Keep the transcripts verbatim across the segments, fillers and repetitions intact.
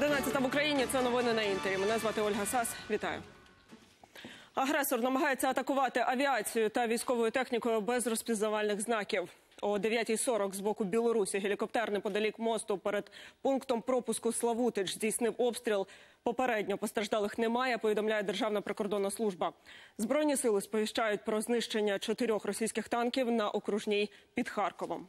одинадцята в Україні. Це новини на Інтері. Мене звати Ольга Сас. Вітаю. Агресор намагається атакувати авіацію та військовою технікою без розпізнавальних знаків. О дев'ятій сорок з боку Білорусі гелікоптер неподалік мосту перед пунктом пропуску Славутич здійснив обстріл. Попередньо постраждалих немає, повідомляє Державна прикордонна служба. Збройні сили сповіщають про знищення чотирьох російських танків на окружній під Харковом.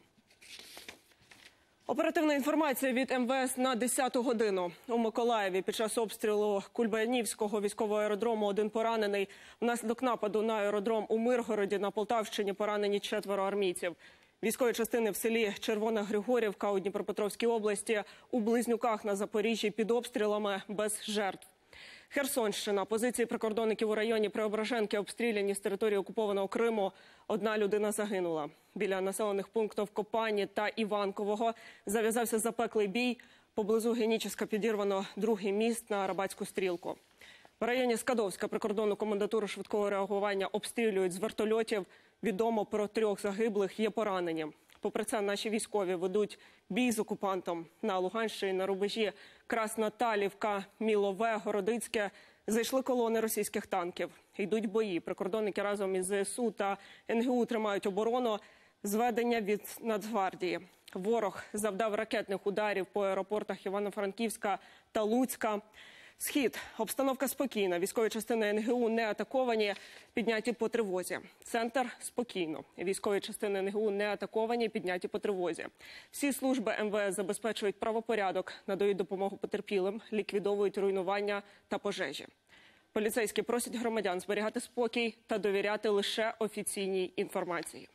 Оперативна інформація від ем ве ес на десяту годину. У Миколаєві під час обстрілу Кульбанівського військового аеродрому один поранений. Внаслідок нападу на аеродром у Миргороді на Полтавщині поранені четверо армійців. Військові частини в селі Червона Григорівка у Дніпропетровській області, у Близнюках на Запоріжжі під обстрілами без жертв. Херсонщина. Позиції прикордонників у районі Преображенки обстріляні з території окупованого Криму. Одна людина загинула. Біля населених пунктів Копані та Іванкового зав'язався запеклий бій. Поблизу Геніческа підірвано другий міст на Арабатську стрілку. В районі Скадовська прикордонну комендатуру швидкого реагування обстрілюють з вертольотів. Відомо про трьох загиблих, є поранені. Попри це, наші військові ведуть бій з окупантом. На Луганщині на рубежі Красна-Талівка, Мілове, Городицьке зайшли колони російських танків. Йдуть бої. Прикордонники разом із зе ес у та ен ге у тримають оборону. Зведення від Нацгвардії. Ворог завдав ракетних ударів по аеропортах Івано-Франківська та Луцька. Схід. Обстановка спокійна. Військові частини ен ге у не атаковані, підняті по тривозі. Центр – спокійно. Військові частини ен ге у не атаковані, підняті по тривозі. Всі служби ем ве ес забезпечують правопорядок, надають допомогу потерпілим, ліквідовують руйнування та пожежі. Поліцейські просять громадян зберігати спокій та довіряти лише офіційній інформації.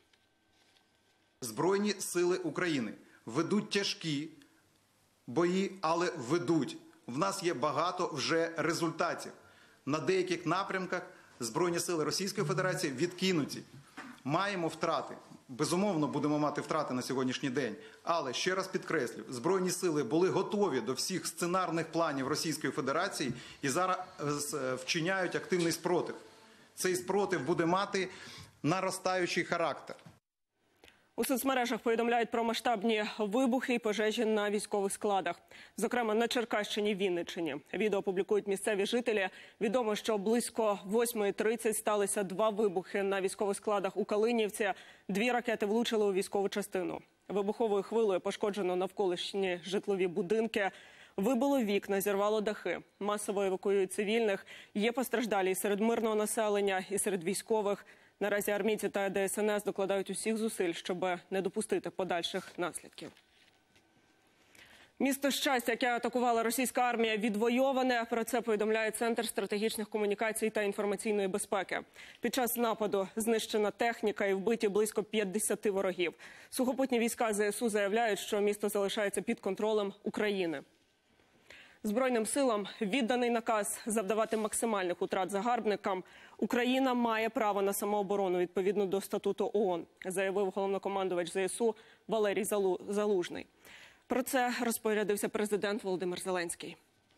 Збройні сили України ведуть тяжкі бої, але ведуть. В нас є багато вже результатів. На деяких напрямках Збройні сили Російської Федерації відкинуті. Маємо втрати. Безумовно, будемо мати втрати на сьогоднішній день. Але, ще раз підкреслю, Збройні сили були готові до всіх сценарних планів Російської Федерації і зараз вчиняють активний спротив. Цей спротив буде мати наростаючий характер. У соцмережах повідомляють про масштабні вибухи і пожежі на військових складах. Зокрема, на Черкащині, Вінниччині. Відео публікують місцеві жителі. Відомо, що близько восьмої тридцять сталися два вибухи на військових складах у Калинівці. Дві ракети влучили у військову частину. Вибуховою хвилею пошкоджено навколишні житлові будинки. Вибило вікна, зірвало дахи. Масово евакуюють цивільних. Є постраждалі і серед мирного населення, і серед військових. Наразі армійці та де ес ен ес докладають усіх зусиль, щоб не допустити подальших наслідків. Місто Щастя, яке атакувала російська армія, відвойоване. Про це повідомляє Центр стратегічних комунікацій та інформаційної безпеки. Під час нападу знищена техніка і вбиті близько п'ятдесяти ворогів. Сухопутні війська зе ес у заявляють, що місто залишається під контролем України. Збройним силам відданий наказ завдавати максимальних утрат загарбникам. Україна має право на самооборону відповідно до статуту о о ен, заявив головнокомандувач зе ес у Валерій Залужний. Про це розпорядився президент Володимир Зеленський.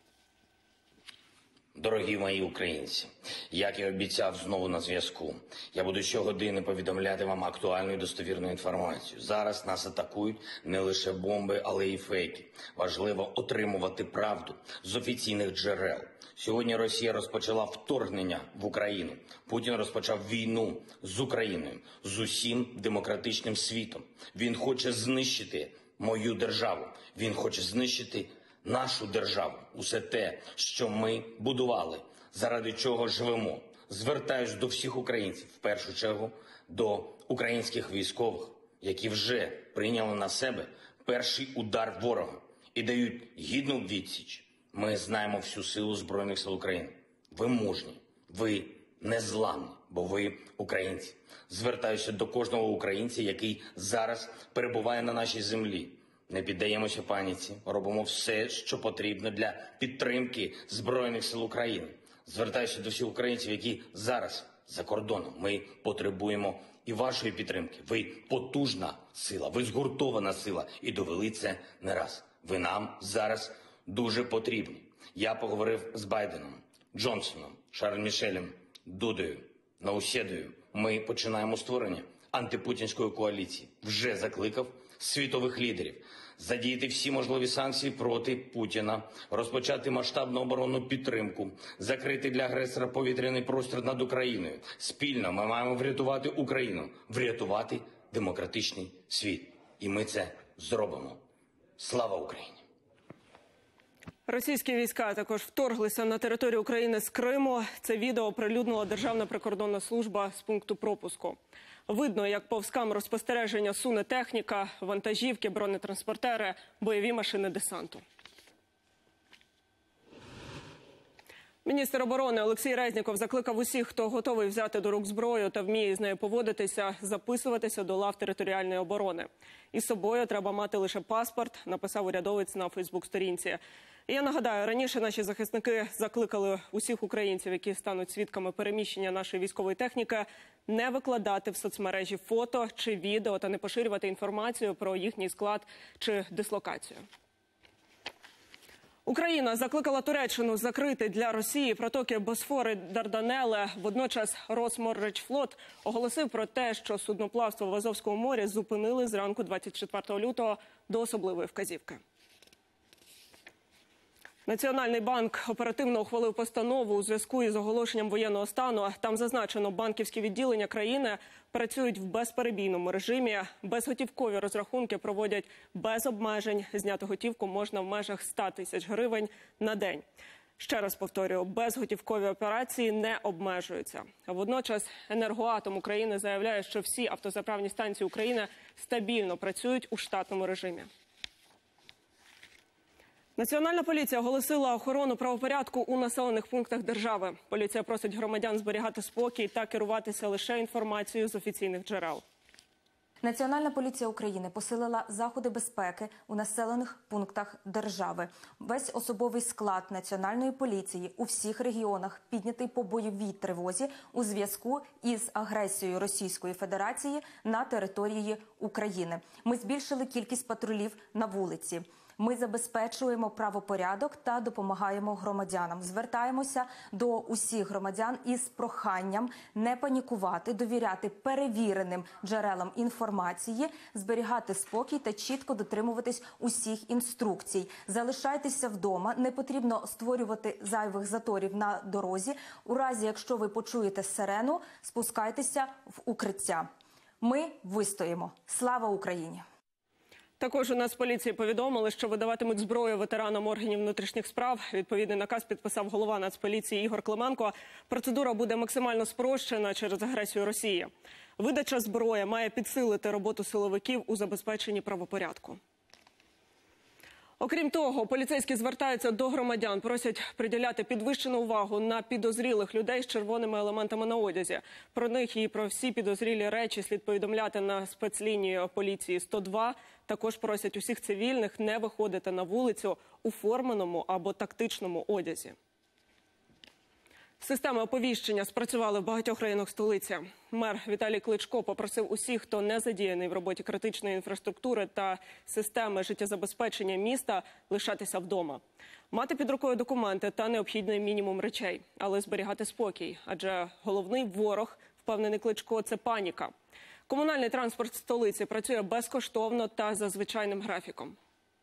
Дорогі мої українці, як і обіцяв, знову на зв'язку. Я буду щогодини повідомляти вам актуальну і достовірну інформацію. Зараз нас атакують не лише бомби, але й фейки. Важливо отримувати правду з офіційних джерел. Сьогодні Росія розпочала вторгнення в Україну. Путін розпочав війну з Україною, з усім демократичним світом. Він хоче знищити мою державу. Він хоче знищити нашу державу, усе те, що ми будували, заради чого живемо. Звертаюсь до всіх українців, в першу чергу до українських військових, які вже прийняли на себе перший удар ворога і дають гідну відсіч. Ми знаємо всю силу Збройних сил України. Ви мужні, ви незламні, бо ви українці. Звертаюся до кожного українця, який зараз перебуває на нашій землі. Не піддаємося паніці, робимо все, що потрібно для підтримки Збройних сил України. Звертаюся до всіх українців, які зараз за кордоном. Ми потребуємо і вашої підтримки. Ви потужна сила, ви згуртована сила і довели це не раз. Ви нам зараз дуже потрібні. Я поговорив з Байденом, Джонсоном, Шарль-Мішелем, Дудою, Наусєдою. Ми починаємо створення антипутінської коаліції. Вже закликав світових лідерів. Задіяти всі можливі санкції проти Путіна, розпочати масштабну оборонну підтримку, закрити для агресора повітряний простір над Україною. Спільно ми маємо врятувати Україну, врятувати демократичний світ. І ми це зробимо. Слава Україні! Російські війська також вторглися на територію України з Криму. Це відео оприлюднила Державна прикордонна служба з пункту пропуску. Видно, як повз камеру спостереження суне техніка, вантажівки, бронетранспортери, бойові машини десанту. Міністр оборони Олексій Резніков закликав усіх, хто готовий взяти до рук зброю та вміє з нею поводитися, записуватися до лав територіальної оборони. Із собою треба мати лише паспорт, написав урядовець на Фейсбук-сторінці. І я нагадаю, раніше наші захисники закликали усіх українців, які стануть свідками переміщення нашої військової техніки, не викладати в соцмережі фото чи відео та не поширювати інформацію про їхній склад чи дислокацію. Україна закликала Туреччину закрити для Росії протоки Босфор і Дарданеле. Водночас Росморречфлот оголосив про те, що судноплавство в Азовському морі зупинили зранку двадцять четвертого лютого до особливої вказівки. Національний банк оперативно ухвалив постанову у зв'язку із оголошенням воєнного стану. Там зазначено, банківські відділення країни працюють в безперебійному режимі. Безготівкові розрахунки проводять без обмежень. Зняти готівку можна в межах ста тисяч гривень на день. Ще раз повторюю, безготівкові операції не обмежуються. А водночас Енергоатом України заявляє, що всі автозаправні станції України стабільно працюють у штатному режимі. Національна поліція оголосила охорону правопорядку у населених пунктах держави. Поліція просить громадян зберігати спокій та керуватися лише інформацією з офіційних джерел. Національна поліція України посилила заходи безпеки у населених пунктах держави. Весь особовий склад Національної поліції у всіх регіонах піднятий по бойовій тривозі у зв'язку із агресією Російської Федерації на території України. Ми збільшили кількість патрулів на вулиці. Ми забезпечуємо правопорядок та допомагаємо громадянам. Звертаємося до усіх громадян із проханням не панікувати, довіряти перевіреним джерелам інформації, зберігати спокій та чітко дотримуватись усіх інструкцій. Залишайтеся вдома, не потрібно створювати зайвих заторів на дорозі. У разі, якщо ви почуєте сирену, спускайтеся в укриття. Ми вистоїмо. Слава Україні! Також у Нацполіції повідомили, що видаватимуть зброю ветеранам органів внутрішніх справ. Відповідний наказ підписав голова Нацполіції Ігор Клименко. Процедура буде максимально спрощена через агресію Росії. Видача зброї має підсилити роботу силовиків у забезпеченні правопорядку. Окрім того, поліцейські звертаються до громадян, просять приділяти підвищену увагу на підозрілих людей з червоними елементами на одязі. Про них і про всі підозрілі речі слід повідомляти на спецлінію поліції сто два. Також просять усіх цивільних не виходити на вулицю у форменому або тактичному одязі. Системи оповіщення спрацювали в багатьох районах столиці. Мер Віталій Кличко попросив усіх, хто не задіяний в роботі критичної інфраструктури та системи життєзабезпечення міста, лишатися вдома. Мати під рукою документи та необхідний мінімум речей, але зберігати спокій. Адже головний ворог, впевнений Кличко, – це паніка. Комунальний транспорт столиці працює безкоштовно та за звичайним графіком.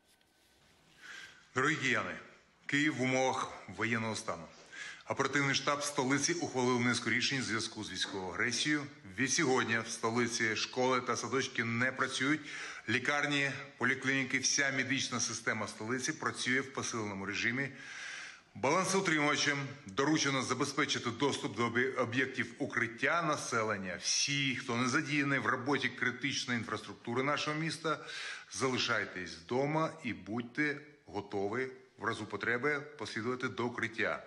Дорогі кияни, Київ в умовах воєнного стану. Оперативний штаб столиці ухвалив низку рішень у зв'язку з військовою агресією. Від сьогодні в столиці школи та садочки не працюють. Лікарні, поліклініки, вся медична система столиці працює в посиленому режимі. Балансоутримувачам доручено забезпечити доступ до об'єктів укриття населення. Всі, хто не задіяний в роботі критичної інфраструктури нашого міста, залишайтесь вдома і будьте готові в разу потреби послідувати до укриття.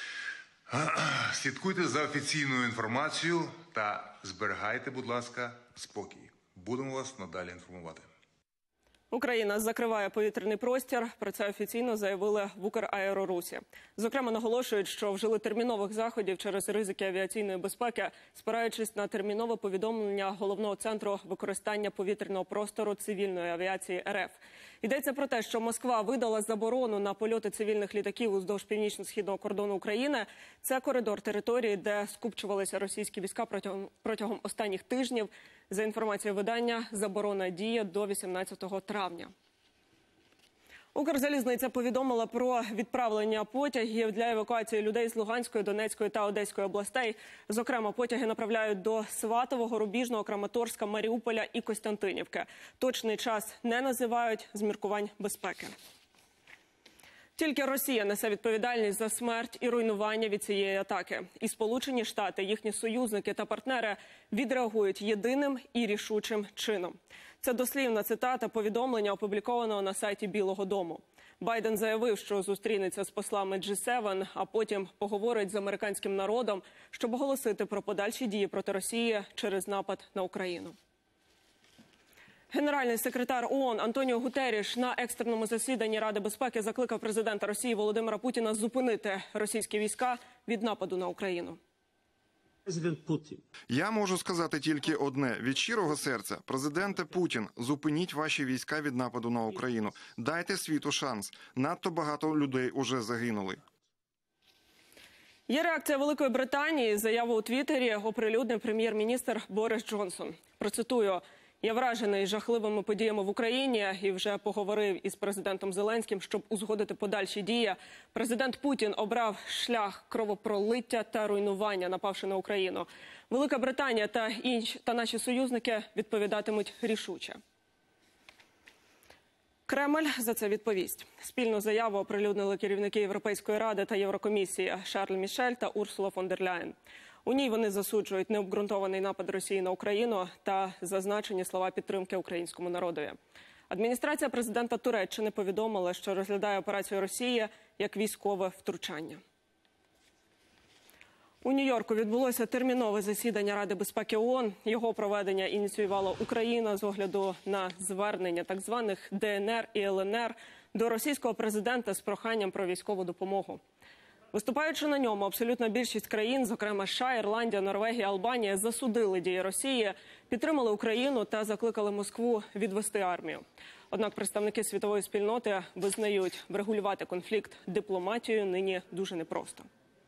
Слідкуйте за офіційною інформацією та зберігайте, будь ласка, спокій. Будемо вас надалі інформувати. Україна закриває повітряний простір. Про це офіційно заявили в Украерорусі. Зокрема, наголошують, що вжили термінових заходів через ризики авіаційної безпеки, спираючись на термінове повідомлення Головного центру використання повітряного простору цивільної авіації РФ. Йдеться про те, що Москва видала заборону на польоти цивільних літаків уздовж північно-східного кордону України. Це коридор території, де скупчувалися російські війська протягом, протягом останніх тижнів. За інформацією видання, заборона діє до вісімнадцятого травня. Укрзалізниця повідомила про відправлення потягів для евакуації людей з Луганської, Донецької та Одеської областей. Зокрема, потяги направляють до Сватового, Рубіжного, Краматорська, Маріуполя і Костянтинівки. Точний час не називають з міркувань безпеки. Тільки Росія несе відповідальність за смерть і руйнування від цієї атаки. І Сполучені Штати, їхні союзники та партнери відреагують єдиним і рішучим чином. Це дослівна цитата повідомлення, опублікованого на сайті Білого дому. Байден заявив, що зустрінеться з послами джі севен, а потім поговорить з американським народом, щоб оголосити про подальші дії проти Росії через напад на Україну. Генеральний секретар ООН Антоніо Гутерріш на екстреному засіданні Ради безпеки закликав президента Росії Володимира Путіна зупинити російські війська від нападу на Україну. Я можу сказати тільки одне. Від щирого серця. Президенте Путін, зупиніть ваші війська від нападу на Україну. Дайте світу шанс. Надто багато людей уже загинули. Є реакція Великої Британії. Заяву у Твіттері оприлюднив прем'єр-міністр Борис Джонсон. Процитую. «Я вражений жахливими подіями в Україні і вже поговорив із президентом Зеленським, щоб узгодити подальші дії. Президент Путін обрав шлях кровопролиття та руйнування, напавши на Україну. Велика Британія та інші та наші союзники відповідатимуть рішуче». Кремль за це відповість. Спільну заяву оприлюднили керівники Європейської ради та Єврокомісії Шарль Мішель та Урсула фон дер Ляєн. У ній вони засуджують необґрунтований напад Росії на Україну та зазначені слова підтримки українському народові. Адміністрація президента Туреччини повідомила, що розглядає операцію Росії як військове втручання. У Нью-Йорку відбулося термінове засідання Ради безпеки ООН. Його проведення ініціювала Україна з огляду на звернення так званих де ен ер і ел ен ер до російського президента з проханням про військову допомогу. Виступаючи на ньому, абсолютна більшість країн, зокрема США, Ірландія, Норвегія, Албанія, засудили дії Росії, підтримали Україну та закликали Москву відвести армію. Однак представники світової спільноти визнають, врегулювати конфлікт дипломатією нині дуже непросто.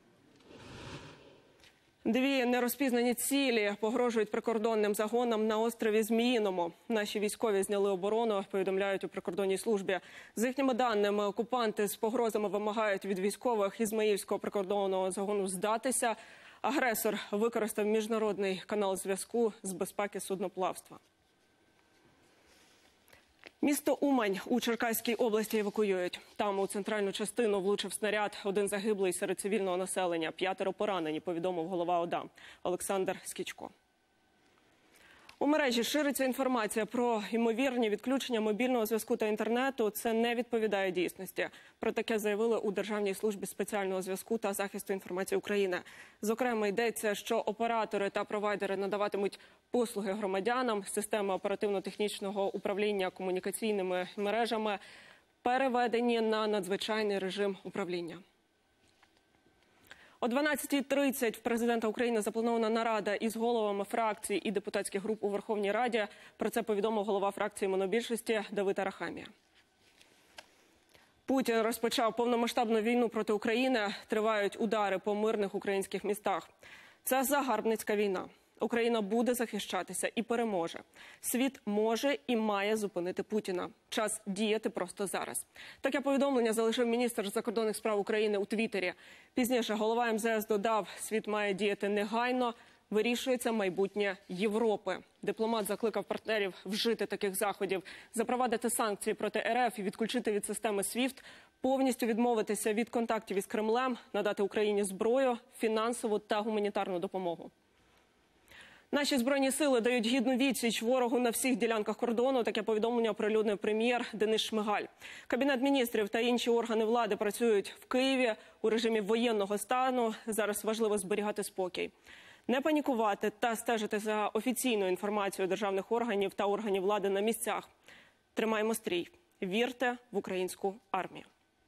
Дві нерозпізнані цілі погрожують прикордонним загонам на острові Зміїному. Наші військові зняли оборону, повідомляють у прикордонній службі. За їхніми даними, окупанти з погрозами вимагають від військових Ізмаїльського прикордонного загону здатися. Агресор використав міжнародний канал зв'язку з безпеки судноплавства. Місто Умань у Черкаській області евакуюють. Там у центральну частину влучив снаряд. Один загиблий серед цивільного населення. П'ятеро поранені, повідомив голова ОДА Олександр Скічко. У мережі шириться інформація про ймовірні відключення мобільного зв'язку та інтернету. Це не відповідає дійсності. Про таке заявили у Державній службі спеціального зв'язку та захисту інформації України. Зокрема, йдеться, що оператори та провайдери надаватимуть послуги громадянам, системи оперативно-технічного управління комунікаційними мережами переведені на надзвичайний режим управління. О дванадцятій тридцять в президента України запланована нарада із головами фракцій і депутатських груп у Верховній Раді. Про це повідомив голова фракції монобільшості Давид Арахамія. Путін розпочав повномасштабну війну проти України. Тривають удари по мирних українських містах. Це загарбницька війна. Україна буде захищатися і переможе. Світ може і має зупинити Путіна. Час діяти просто зараз. Таке повідомлення залишив міністр закордонних справ України у Твіттері. Пізніше голова ем зе ес додав, світ має діяти негайно, вирішується майбутнє Європи. Дипломат закликав партнерів вжити таких заходів, запровадити санкції проти ер еф і відключити від системи свіфт, повністю відмовитися від контактів із Кремлем, надати Україні зброю, фінансову та гуманітарну допомогу. Наші Збройні сили дають гідну відсіч ворогу на всіх ділянках кордону. Таке повідомлення оприлюднив прем'єр Денис Шмигаль. Кабінет міністрів та інші органи влади працюють в Києві у режимі воєнного стану. Зараз важливо зберігати спокій. Не панікувати та стежити за офіційною інформацією державних органів та органів влади на місцях. Тримаємо стрій. Вірте в українську армію.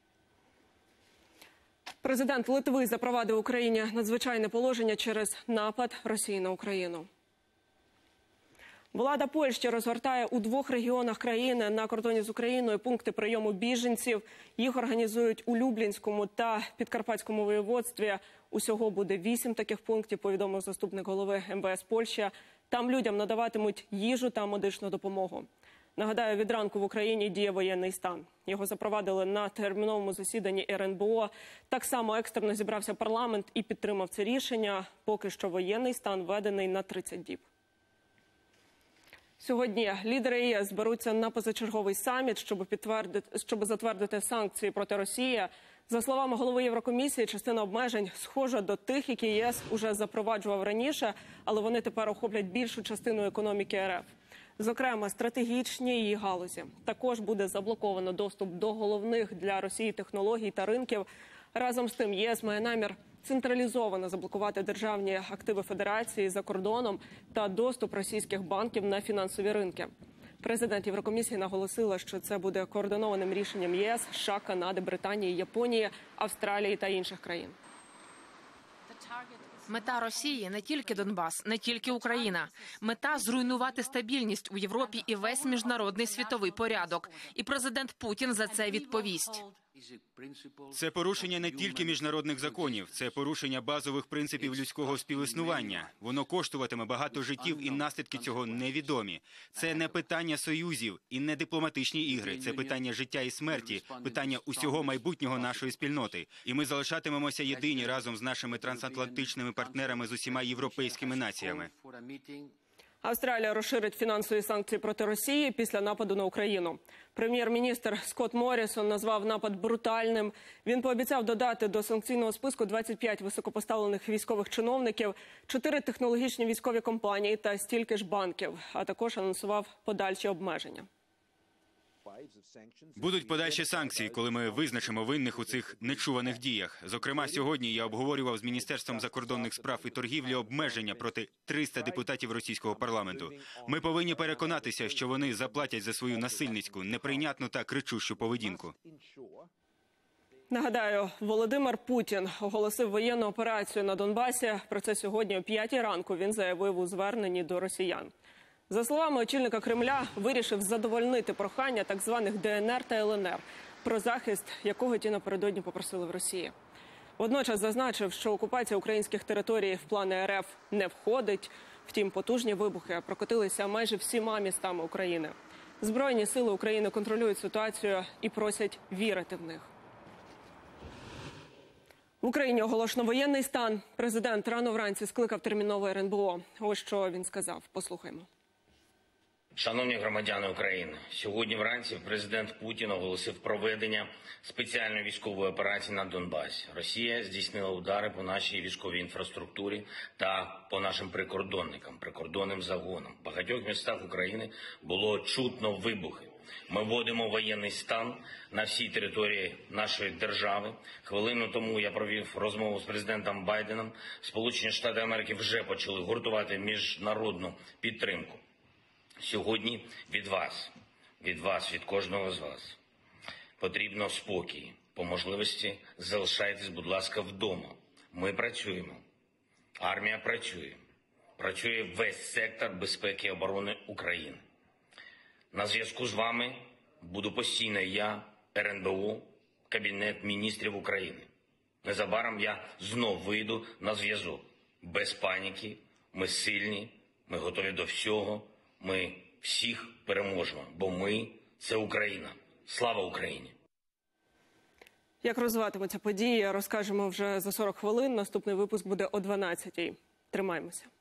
Президент Литви запровадив в Україні надзвичайне положення через напад Росії на Україну. Влада Польщі розгортає у двох регіонах країни на кордоні з Україною пункти прийому біженців. Їх організують у Люблінському та Підкарпатському воєводстві. Усього буде вісім таких пунктів, повідомив заступник голови ем ве ес Польщі. Там людям надаватимуть їжу та медичну допомогу. Нагадаю, від ранку в Україні діє воєнний стан. Його запровадили на терміновому засіданні ер ен бе о. Так само екстрено зібрався парламент і підтримав це рішення. Поки що воєнний стан введений на тридцять діб. Сьогодні лідери ЄС зберуться на позачерговий саміт, щоб підтвердити, щоб затвердити санкції проти Росії. За словами голови Єврокомісії, частина обмежень схожа до тих, які ЄС уже запроваджував раніше, але вони тепер охоплять більшу частину економіки ер еф. Зокрема, стратегічні її галузі. Також буде заблоковано доступ до головних для Росії технологій та ринків. Разом з тим, ЄС має намір централізовано заблокувати державні активи Федерації за кордоном та доступ російських банків на фінансові ринки. Президент Єврокомісії наголосила, що це буде координованим рішенням ЄС, США, Канади, Британії, Японії, Австралії та інших країн. Мета Росії – не тільки Донбас, не тільки Україна. Мета – зруйнувати стабільність у Європі і весь міжнародний світовий порядок. І президент Путін за це відповість. Це порушення не тільки міжнародних законів, це порушення базових принципів людського співіснування. Воно коштуватиме багато життів, і наслідки цього невідомі. Це не питання союзів і не дипломатичні ігри. Це питання життя і смерті, питання усього майбутнього нашої спільноти. І ми залишатимемося єдині разом з нашими трансатлантичними партнерами з усіма європейськими націями. Австралія розширить фінансові санкції проти Росії після нападу на Україну. Прем'єр-міністр Скотт Моррісон назвав напад брутальним. Він пообіцяв додати до санкційного списку двадцять п'ять високопоставлених військових чиновників, чотири технологічні військові компанії та стільки ж банків, а також анонсував подальші обмеження. Будуть подальші санкції, коли ми визначимо винних у цих нечуваних діях. Зокрема, сьогодні я обговорював з Міністерством закордонних справ і торгівлі обмеження проти трьохсот депутатів російського парламенту. Ми повинні переконатися, що вони заплатять за свою насильницьку, неприйнятну та кричущу поведінку. Нагадаю, Володимир Путін оголосив воєнну операцію на Донбасі. Про це сьогодні о п'ятій ранку він заявив у зверненні до росіян. За словами очільника Кремля, вирішив задовольнити прохання так званих де ен ер та ел ен ер, про захист якого ті напередодні попросили в Росії. Водночас зазначив, що окупація українських територій в плани ер еф не входить. Втім, потужні вибухи прокотилися майже всіма містами України. Збройні сили України контролюють ситуацію і просять вірити в них. В Україні оголошено воєнний стан. Президент рано вранці скликав термінове ер ен бе о. Ось що він сказав. Послухаймо. Шановні громадяни України, сьогодні вранці президент Путін оголосив проведення спеціальної військової операції на Донбасі. Росія здійснила удари по нашій військовій інфраструктурі та по нашим прикордонникам, прикордонним загонам. В багатьох містах України було чутно вибухи. Ми вводимо воєнний стан на всій території нашої держави. Хвилину тому я провів розмову з президентом Байденом. Сполучені Штати Америки вже почали гуртувати міжнародну підтримку. Сьогодні від вас, від вас, від кожного з вас потрібно спокій. По можливості залишайтесь, будь ласка, вдома. Ми працюємо. Армія працює. Працює весь сектор безпеки і оборони України. На зв'язку з вами буду постійно я, ер ен бе о, Кабінет міністрів України. Незабаром я знов вийду на зв'язок. Без паніки, ми сильні, ми готові до всього. Ми всіх переможемо, бо ми – це Україна. Слава Україні! Як розвиватимуться події, розкажемо вже за сорок хвилин. Наступний випуск буде о дванадцятій. Тримаємося.